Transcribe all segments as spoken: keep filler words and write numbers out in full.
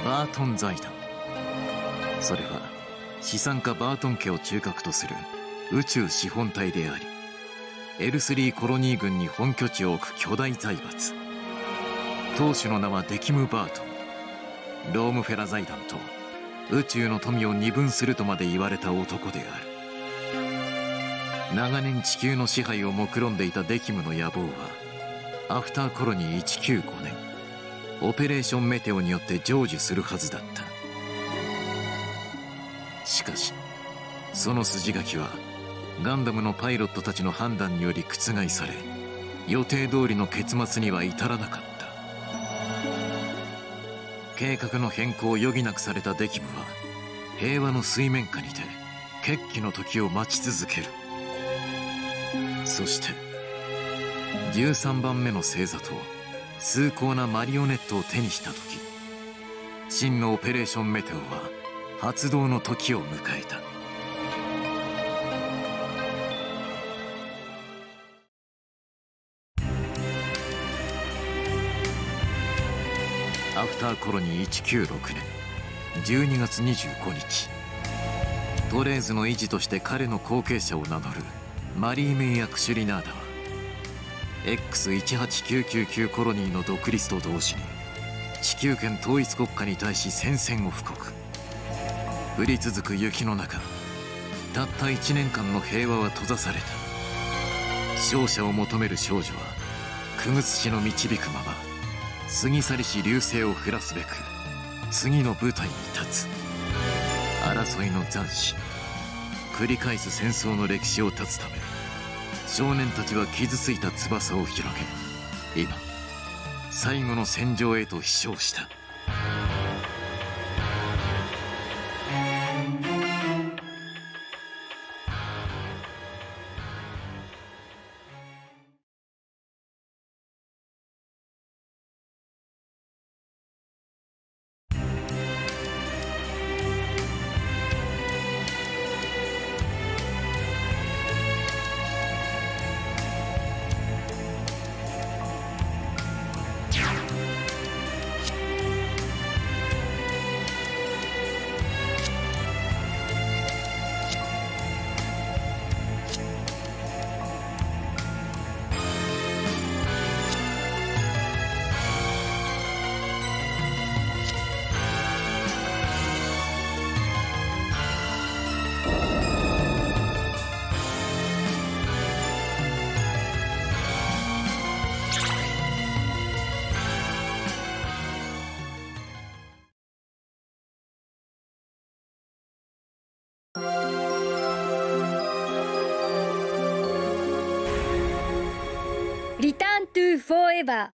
バートン財団。それは資産家バートン家を中核とする宇宙資本体であり、エルスリー コロニー軍に本拠地を置く巨大財閥。当主の名はデキム・バートン。ロームフェラ財団と宇宙の富を二分するとまで言われた男である。長年地球の支配を目論んでいたデキムの野望は、アフターコロニーせんきゅうひゃくきゅうじゅうごねんオペレーションメテオによって成就するはずだった。しかしその筋書きはガンダムのパイロットたちの判断により覆され、予定通りの結末には至らなかった。計画の変更を余儀なくされたデキムは平和の水面下にて決起の時を待ち続ける。そしてじゅうさんばんめの星座と崇高なマリオネットを手にした時、真のオペレーションメテオは発動の時を迎えた。アフターコロニーせんきゅうひゃくろくねんじゅうにがつにじゅうごにち、トレーズの維持として彼の後継者を名乗るマリー・メイヤ・クシュリナーダは エックスいちはちきゅうきゅうきゅう コロニーの独立と同時に地球圏統一国家に対し宣戦を布告。降り続く雪の中、たったいちねんかんの平和は閉ざされた。勝者を求める少女はクグツ氏の導くまま過ぎ去りし流星を降らすべく次の舞台に立つ。争いの残滓、繰り返す戦争の歴史を断つため、少年たちは傷ついた翼を広げ、今最後の戦場へと飛翔した。 リターントゥフォーエバー。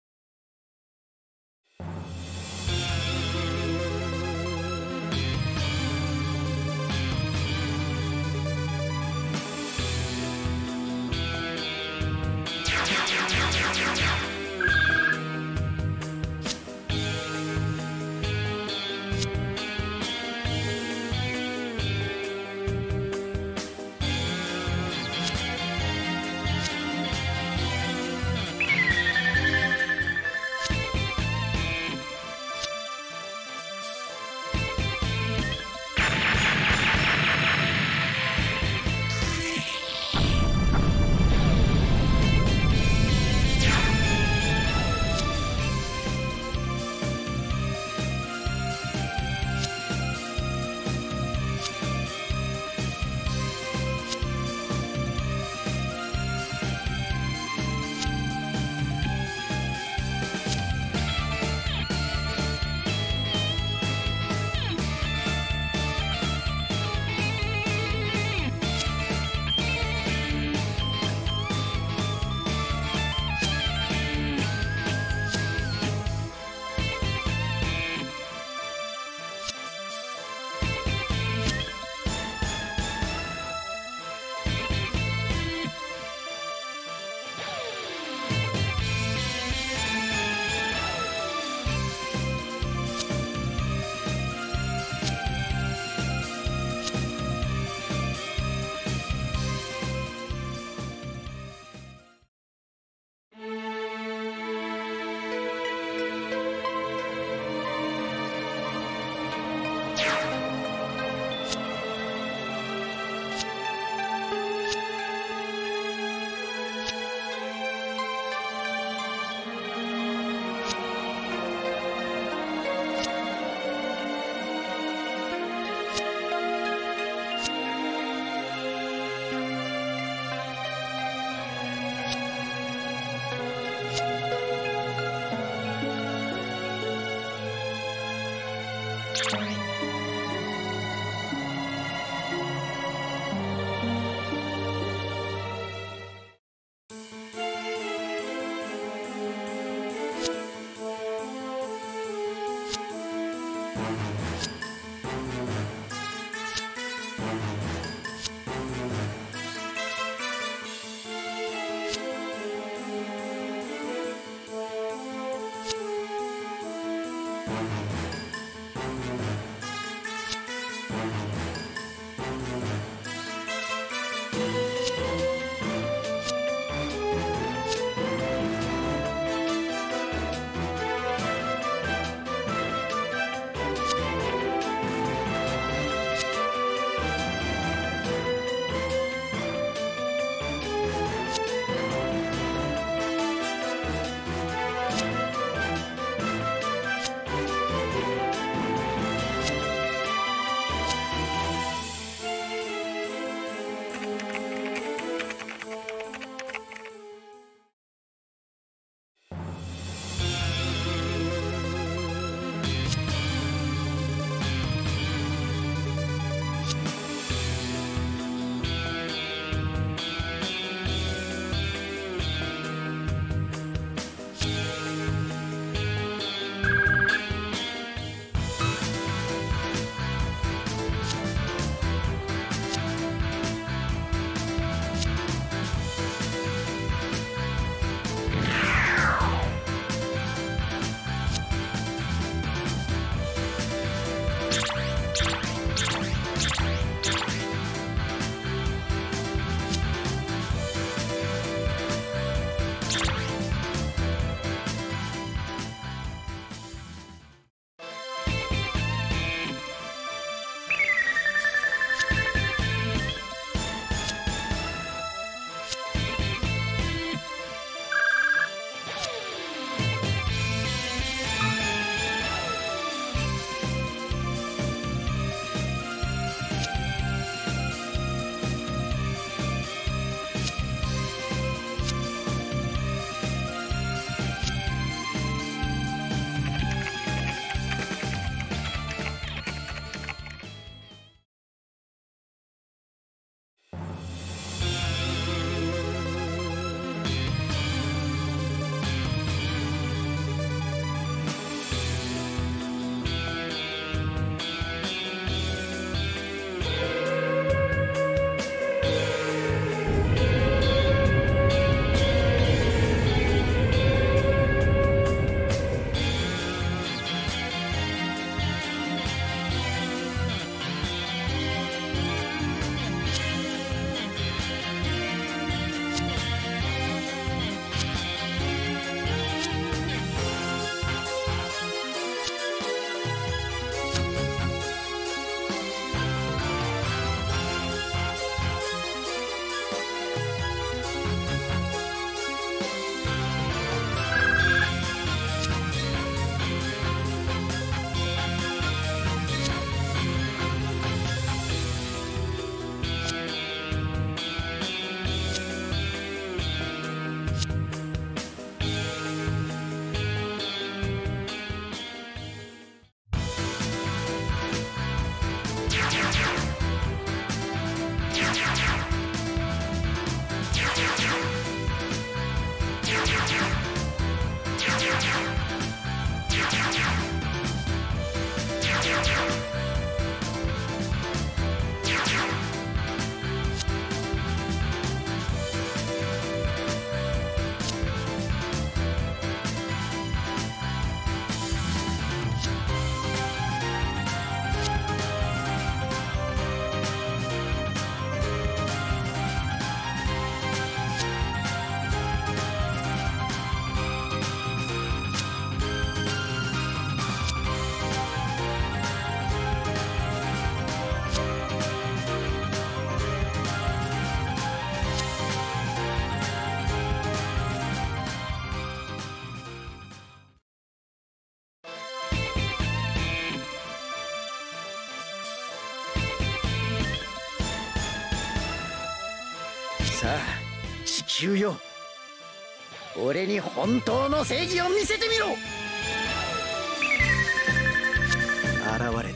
さあ地球よ、俺に本当の正義を見せてみろ。現れ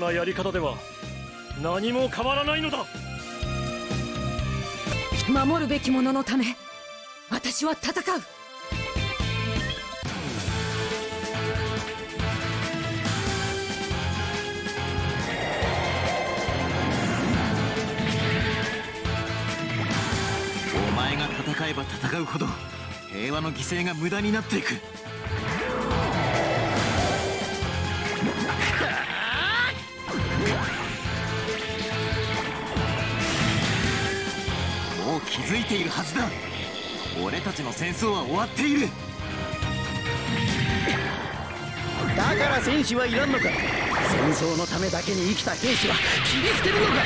なやり方では何も変わらないのだ。 守るべき者のため私は戦う。 お前が戦えば戦うほど平和の犠牲が無駄になっていく。もう気づいているはずだ。俺たちの戦争は終わっている。 だから戦士はいらんのか。戦争のためだけに生きた兵士は切り捨てるのか。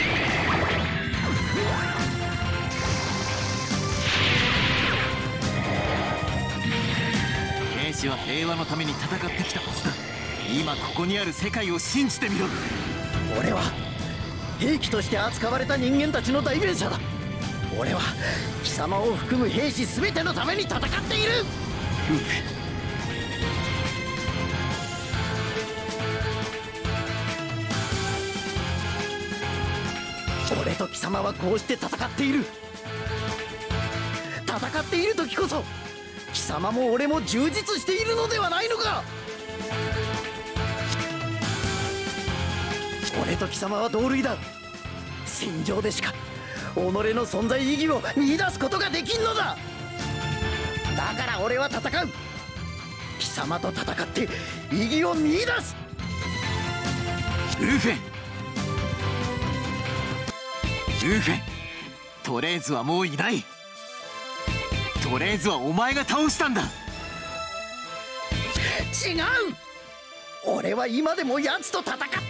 兵士は平和のために戦ってきたはずだ。今ここにある世界を信じてみろ。 俺は兵器として扱われた人間たちの代弁者だ。俺は貴様を含む兵士全てのために戦っている。俺と貴様はこうして戦っている。戦っている時こそ貴様も俺も充実しているのではないのか。俺と貴様は同類だ。戦場でしか己の存在意義を見出すことができんのだ。だから俺は戦う。貴様と戦って意義を見出す。 ウーフェンウーフェントレーズはもういない。トレーズはお前が倒したんだ。 違う。俺は今でも奴と戦っている。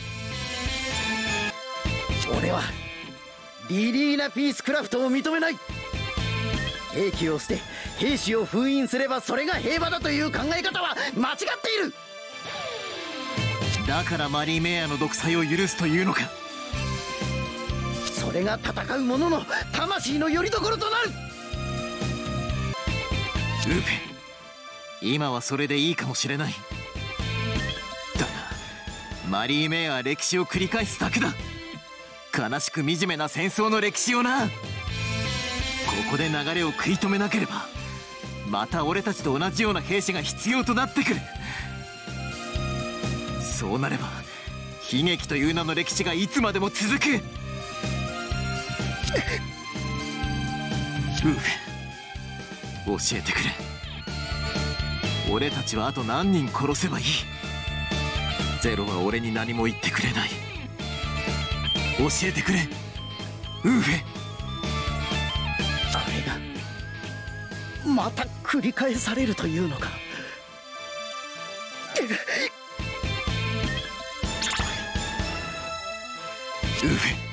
俺はリリーナ・ピースクラフトを認めない。兵器を捨て兵士を封印すればそれが平和だという考え方は間違っている。 だからマリー・メイヤの独裁を許すというのか。 それが戦う者の魂の拠り所となる。 ウーフェン今はそれでいいかもしれない。だがマリー・メイヤは歴史を繰り返すだけだ。悲しく惨めな戦争の歴史をな。ここで流れを食い止めなければまた俺たちと同じような兵士が必要となってくる。そうなれば悲劇という名の歴史がいつまでも続く。ウーフェン教えてくれ。俺たちはあと何人殺せばいい。ゼロは俺に何も言ってくれない。教えてくれウーフェン。 あれがまた繰り返されるというのか。 ウーフェン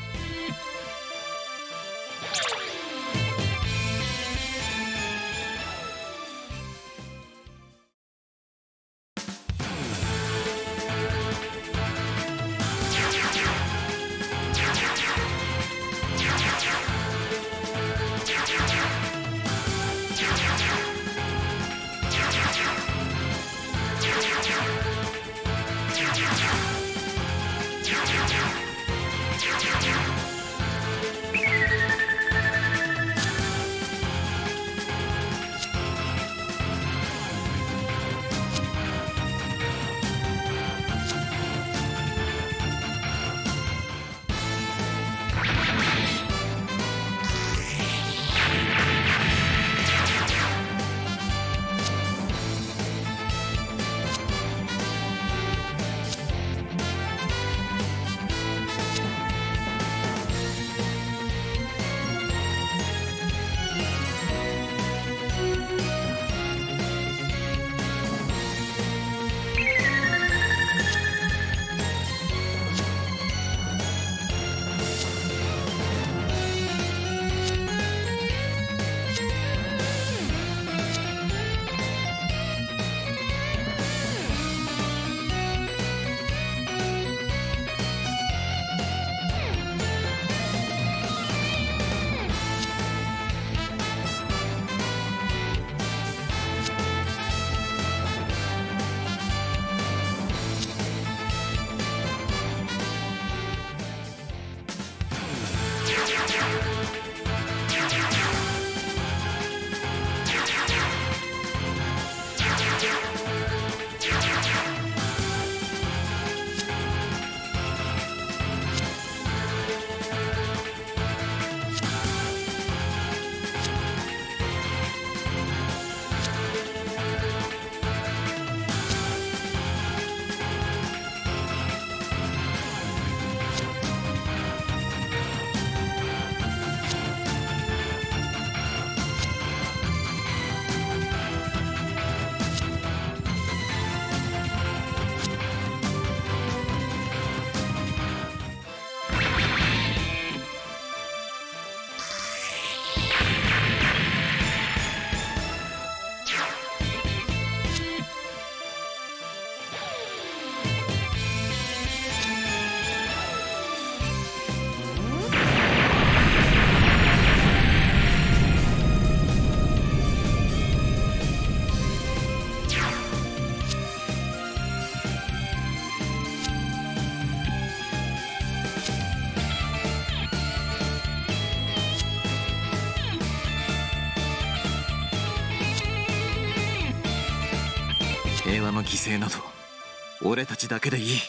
平和の犠牲など俺たちだけでいい。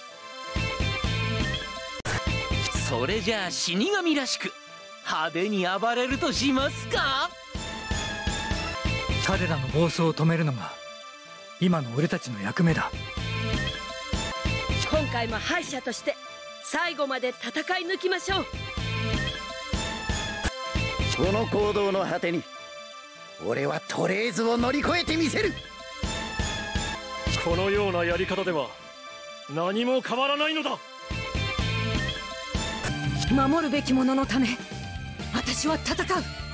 それじゃあ死神らしく派手に暴れるとしますか。 彼らの暴走を止めるのが今の俺たちの役目だ。 今回も敗者として最後まで戦い抜きましょう。 この行動の果てに俺はトレーズを乗り越えてみせる。 このようなやり方では何も変わらないのだ。 守るべき者のため私は戦う。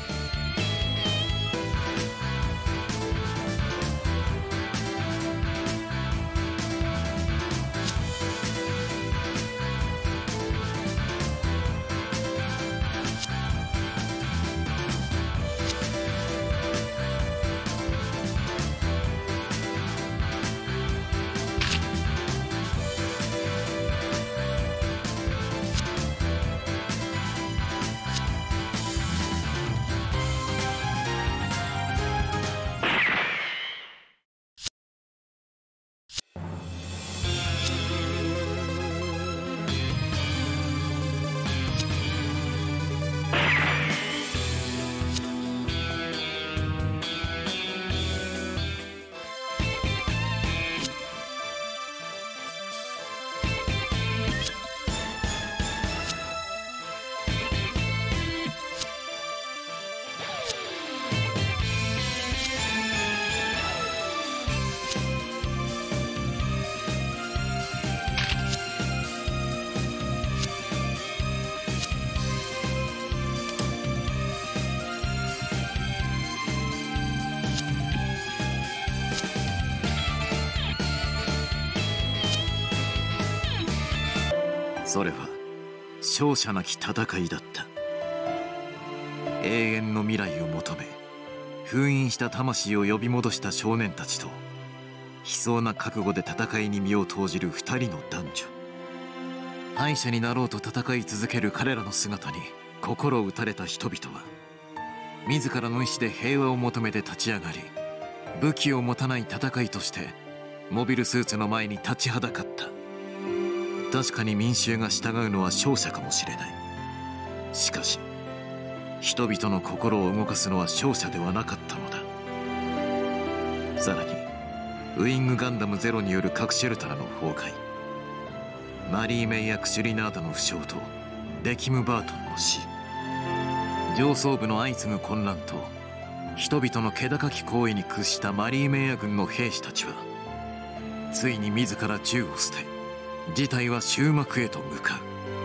それは勝者なき戦いだった。永遠の未来を求め封印した魂を呼び戻した少年たちと悲壮な覚悟で戦いに身を投じる二人の男女。敗者になろうと戦い続ける彼らの姿に心を打たれた人々は自らの意志で平和を求めて立ち上がり、武器を持たない戦いとしてモビルスーツの前に立ちはだかった。確かに民衆が従うのは勝者かもしれない。しかし人々の心を動かすのは勝者ではなかったのだ。さらにウイングガンダムゼロによる核シェルターの崩壊、マリー・メイ役シュリナーダの負傷とデキム・バートンの死、上層部の相次ぐ混乱と人々の気高き行為に屈したマリー・メイヤ軍の兵士たちはついに自ら銃を捨て事態は終幕へと向かう。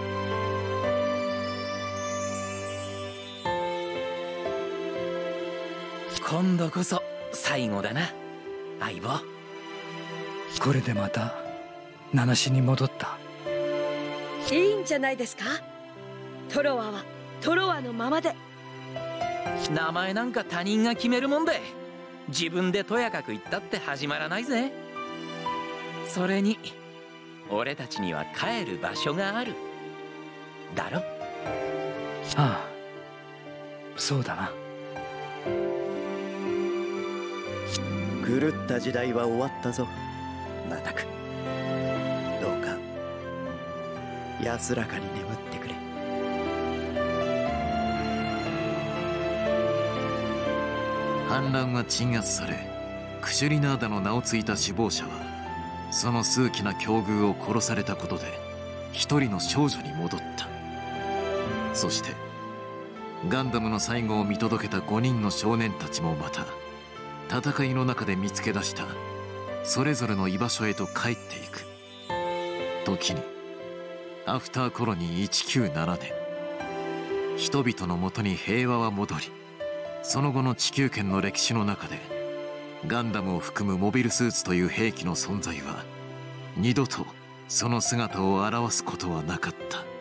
今度こそ最後だな相棒。 これでまた七死に戻った。 いいんじゃないですか。トロワはトロワのままで。 名前なんか他人が決めるもんで自分でとやかく言ったって始まらないぜ。それに俺たちには帰る場所があるだろ。 ああ、そうだな。 狂った時代は終わったぞナタク。どうか安らかに眠ってくれ。 反乱は鎮圧されクシュリナーダの名を継いだ首謀者はその数奇な境遇を殺されたことで一人の少女に戻った。そしてガンダムの最後を見届けたごにんの少年たちもまた戦いの中で見つけ出したそれぞれの居場所へと帰っていく。時にアフターコロニーいちきゅうななねん、人々のもとに平和は戻り、その後の地球圏の歴史の中でガンダムを含むモビルスーツという兵器の存在は二度とその姿を現すことはなかった。